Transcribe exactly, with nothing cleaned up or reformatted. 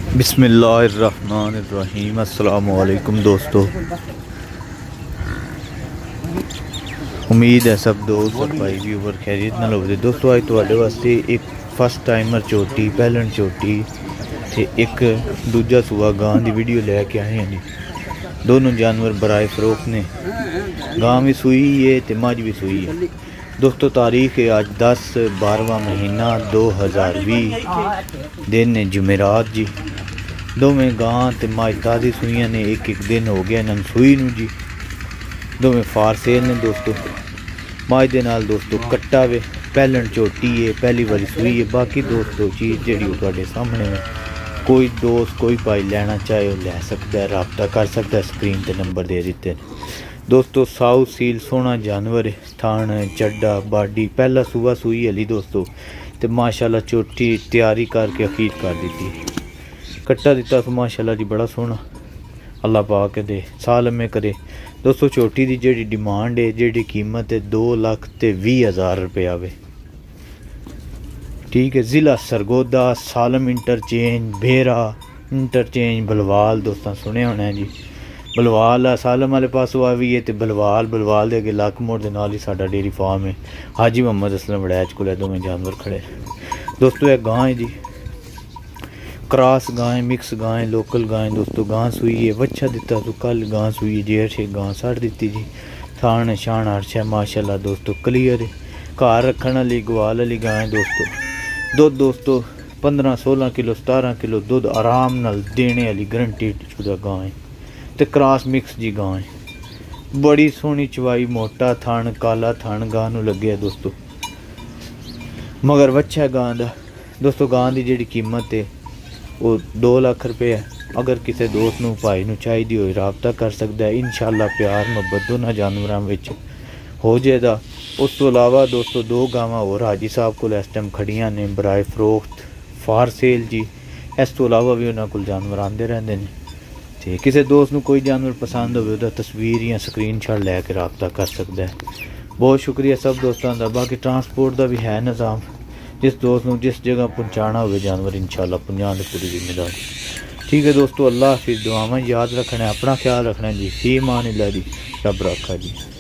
बिस्मिल्लाहिर्रहमानिर्रहीम। अस्सलाम वालेकुम दोस्तों, उम्मीद है सब दोस्त और भाई व्यूवर खैरियत नाल होवे। दोस्तों अज तुहाडे वास्ते एक फस्ट टाइमर झोटी पहलन झोटी ते एक दूजा सूआ गां दी वीडियो लैके आए हैं जी। दोनों जानवर बराए फरोख्त ने, गां भी सूई है ते मझ भी सूई है। दोस्तों तारीख है आज दस बारहवां महीना दो हज़ार भी, दिन ने जुमेरात जी। दोवें गां ते मझ ताज़ी सूइयां ने, एक एक दिन हो गया इन्हां सूई नूं जी। दोवें फार सेल ने दोस्तों। मझ दे नाल दोस्तों कट्टा वे, पहलन झोटी है, पहली बारी सूई है। बाकी दोस्तों चीज़ जिहड़ी तुहाडे सामने है, कोई दोस्त कोई भाई लेना चाहे वो लै सकता है, रबता कर सकता है। स्क्रीन ते नंबर दे दिते दोस्तों। साउथ सील सोहना जानवर है, थान चड्डा बाडी पहला सूआ सूई हली दोस्तों, तो माशाल्लाह झोटी तैयारी करके अखीर कर दी। कट्टा दिता तो माशाल्लाह जी बड़ा सोहना, अल्लाह पाक दे साल में करे दोस्तों। झोटी की जी डिमांड है, जी कीमत है दो लख ते भी हज़ार रुपया वे, ठीक है। ज़िला सरगोदा, सालम इंटरचेंज, भेरा इंटरचेंज, बलवाल दोस्तों सुने होने जी। बलवाल सालम वाले पासों आ भी है तो बलवाल बलवाल दे अगे लक मोड़ के नाल ही साडा डेयरी फार्म है। हाजी मोहम्मद असलम वड़ैच को दोवें जानवर खड़े दोस्तों। एक गां है जी, क्रॉस गां, मिक्स गां, लोकल गां दोस्तों। गां सूई है, बच्चा दिता तो कल गां सूई है, जेठ गां सड़ दी जी। थान शान अर्शा माशाल्लाह दोस्तों क्लीयर है। घर रखने वाली गवाल वाली गां है दोस्तों। दुध दोस्तों पंद्रह सोलह किलो सतारह किलो दुध आराम नाल देने वाली गारंटी शुदा गां है, तो क्रॉस मिक्स जी गां है। बड़ी सोहनी चवाई, मोटा थान, काला थान गां नूं लगे दोस्तों। मगर बच्चा गां दा दोस्तों। गां की जी कीमत है वो दो लाख रुपये है। अगर किसी दोस्त नूं भाई नूं चाहिदी होए राबता कर सकता है। इंशाअल्लाह प्यार मुहब्बत दोनों जानवरों में हो जाएगा। उस तो अलावा दोस्तों दो गावां और हाजी साहब को इस टाइम खड़ियां ने बराए फरोख्त फार सेल जी। इस तो अलावा भी उन्होंने को जानवर आते रहते हैं। तो किसी दोस्त नूं कोई जानवर पसंद हो तस्वीर या स्क्रीन शॉट लैके रबता कर सकता है। बहुत शुक्रिया सब दोस्तों का। बाकी ट्रांसपोर्ट का भी है निज़ाम, जिस दोस्त नूं जिस जगह पहुँचाना हो जानवर इंशाअल्लाह पहुँचाने पूरी जिम्मेदारी, ठीक है दोस्तों। अल्लाह हाफिज़। दुआवां याद रखना है, अपना ख्याल रखना जी। फी मान अल्लाह जी, रब रखा जी।